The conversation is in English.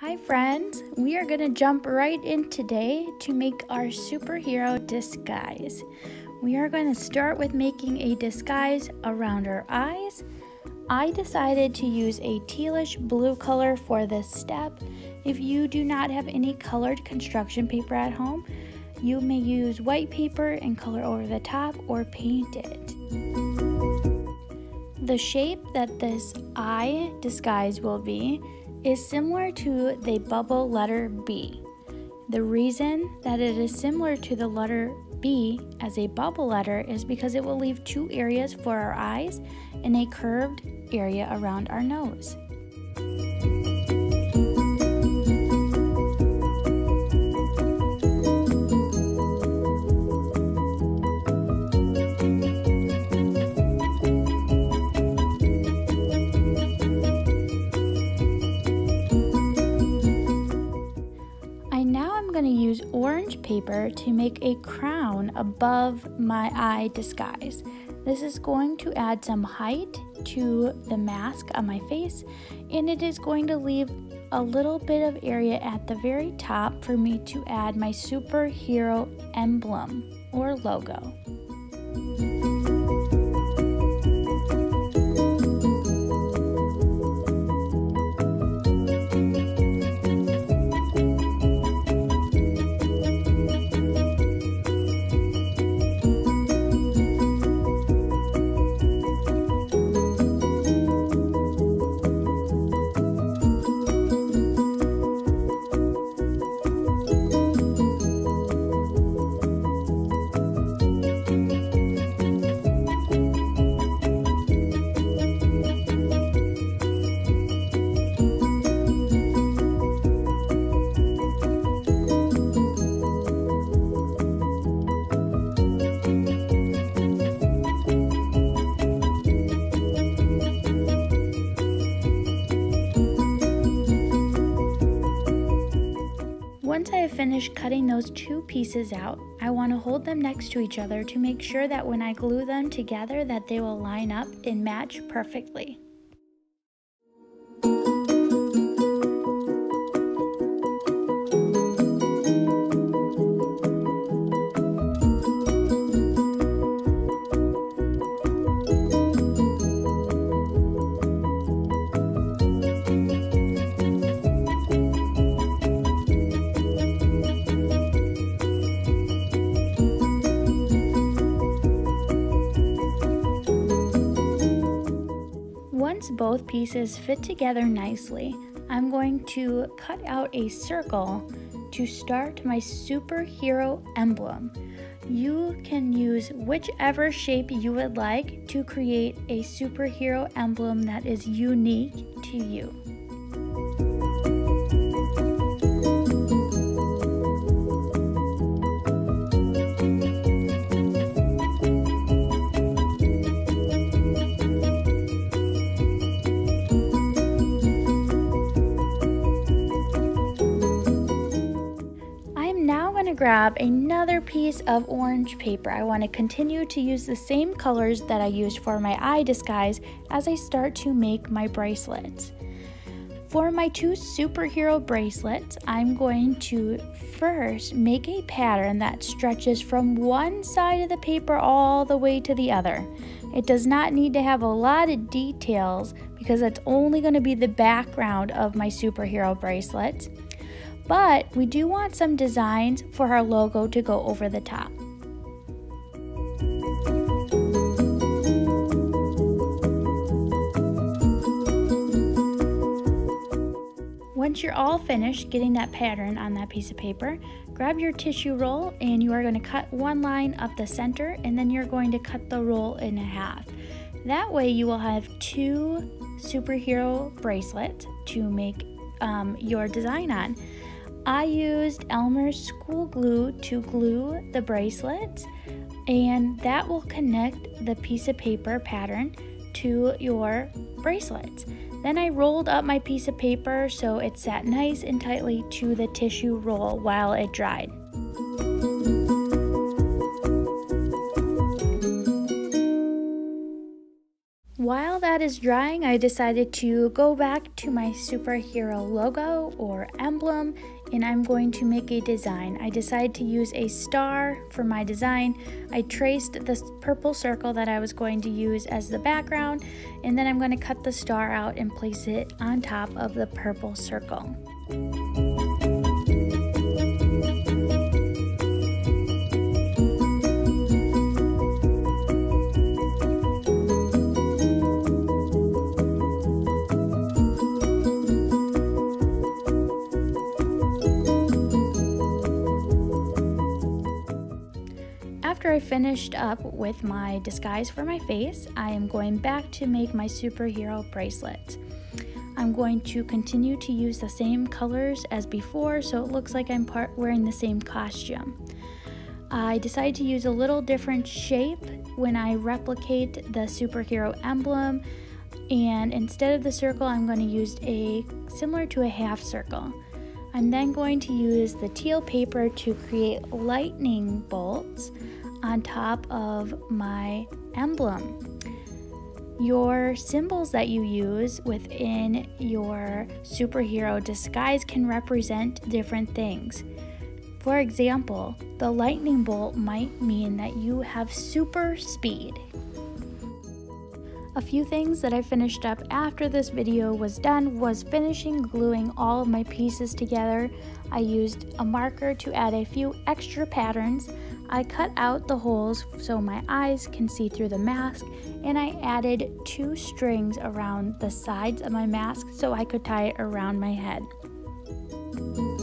Hi friends, we are going to jump right in today to make our superhero disguise. We are going to start with making a disguise around our eyes. I decided to use a tealish blue color for this step. If you do not have any colored construction paper at home, you may use white paper and color over the top or paint it. The shape that this eye disguise will be is similar to the bubble letter B. The reason that it is similar to the letter B as a bubble letter is because it will leave two areas for our eyes and a curved area around our nose. I'm going to use orange paper to make a crown above my eye disguise. This is going to add some height to the mask on my face, and it is going to leave a little bit of area at the very top for me to add my superhero emblem or logo. Once I have finished cutting those two pieces out, I want to hold them next to each other to make sure that when I glue them together that they will line up and match perfectly. Once both pieces fit together nicely, I'm going to cut out a circle to start my superhero emblem. You can use whichever shape you would like to create a superhero emblem that is unique to you. Grab another piece of orange paper. I want to continue to use the same colors that I used for my eye disguise as I start to make my bracelets. For my two superhero bracelets, I'm going to first make a pattern that stretches from one side of the paper all the way to the other. It does not need to have a lot of details because that's only going to be the background of my superhero bracelets. But we do want some designs for our logo to go over the top. Once you're all finished getting that pattern on that piece of paper, grab your tissue roll and you are going to cut one line up the center, and then you're going to cut the roll in half. That way you will have two superhero bracelets to make your design on. I used Elmer's school glue to glue the bracelets, and that will connect the piece of paper pattern to your bracelets. Then I rolled up my piece of paper so it sat nice and tightly to the tissue roll while it dried. While that is drying, I decided to go back to my superhero logo or emblem, and I'm going to make a design. I decided to use a star for my design. I traced the purple circle that I was going to use as the background, and then I'm going to cut the star out and place it on top of the purple circle. After I finished up with my disguise for my face, I am going back to make my superhero bracelet. I'm going to continue to use the same colors as before, so it looks like I'm wearing the same costume. I decided to use a little different shape when I replicate the superhero emblem, and instead of the circle, I'm going to use similar to a half circle. I'm then going to use the teal paper to create lightning bolts on top of my emblem. Your symbols that you use within your superhero disguise can represent different things. For example, the lightning bolt might mean that you have super speed. A few things that I finished up after this video was done was finishing gluing all of my pieces together. I used a marker to add a few extra patterns. I cut out the holes so my eyes can see through the mask, and I added 2 strings around the sides of my mask so I could tie it around my head.